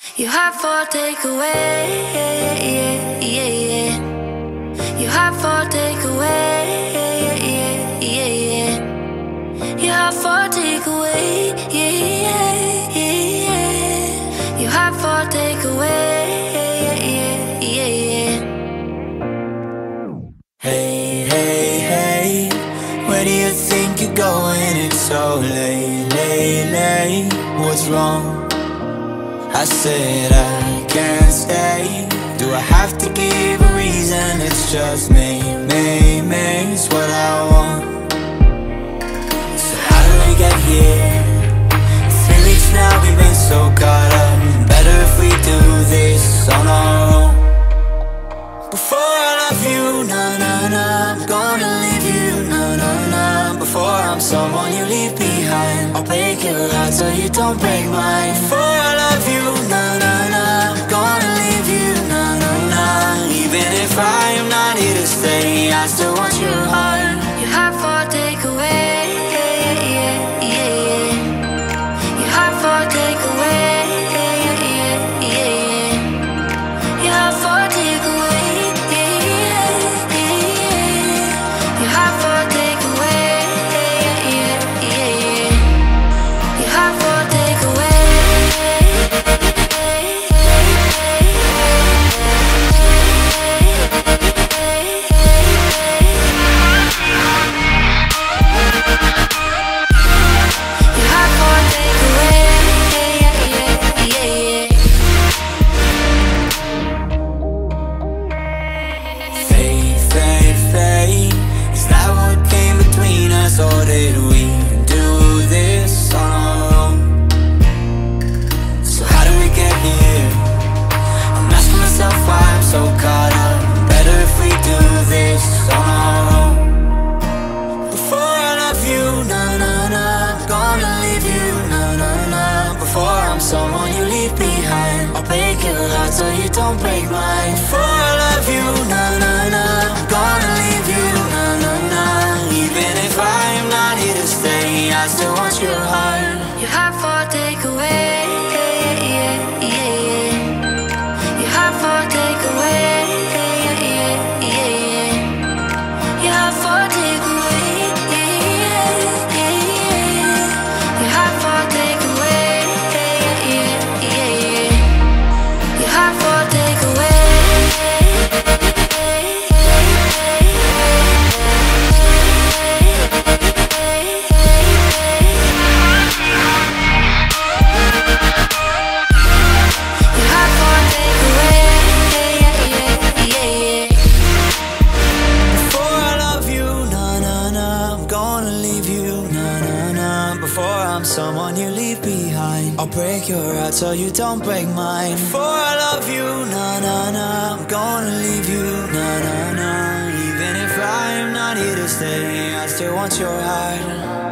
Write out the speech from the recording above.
You have for takeaway, yeah, yeah, yeah, yeah. You have for takeaway, yeah, yeah, yeah, yeah. You have for takeaway, yeah, yeah, yeah, yeah. You have for takeaway, yeah, yeah, yeah, yeah. Hey, hey, hey, where do you think you're going? It's so late, late, late. What's wrong? I said I can't stay. Do I have to give a reason? It's just me, it's what I want. So how did we get here? 3 weeks now, we've been so caught up. Better if we do this on our own. Before I love you, nah, nah, nah, I'm gonna leave you, nah, nah, nah. Before I'm someone you leave behind, I'll break your heart so you don't break mine. Before I love you, nah, nah, nah, I'm gonna leave you, nah, nah, nah. Even if I am not here to stay, I still want your heart. You have for takeaway, yeah, yeah, yeah, yeah. You have for takeaway, yeah, yeah, yeah, yeah. You have for takeaway, yeah, yeah, yeah, yeah. You have for takeaway, yeah, yeah, yeah, yeah. You have for takeaway. Or did we do this on our own? So how did we get here? I'm asking myself why I'm so caught up. Better if we do this on our own. Before I love you, nah, nah, nah, I'm gonna leave you, nah, nah, nah. Before I'm someone you leave behind, I'll break your heart so you don't break mine. Before I love you, nah, nah, nah, I'm gonna leave you, nah, nah, nah. Even if I am not here to stay, I still want your heart. You have for takeaway, yeah, yeah, yeah, yeah. You have for takeaway, yeah, yeah, yeah, yeah. You have for takeaway, yeah, yeah, yeah, yeah. You have for takeaway, yeah, yeah, yeah, yeah. You have for takeaway. Someone you leave behind, I'll break your heart so you don't break mine. Before I love you, nah, nah, nah, I'm gonna leave you, nah, nah, nah. Even if I am not here to stay, I still want your heart.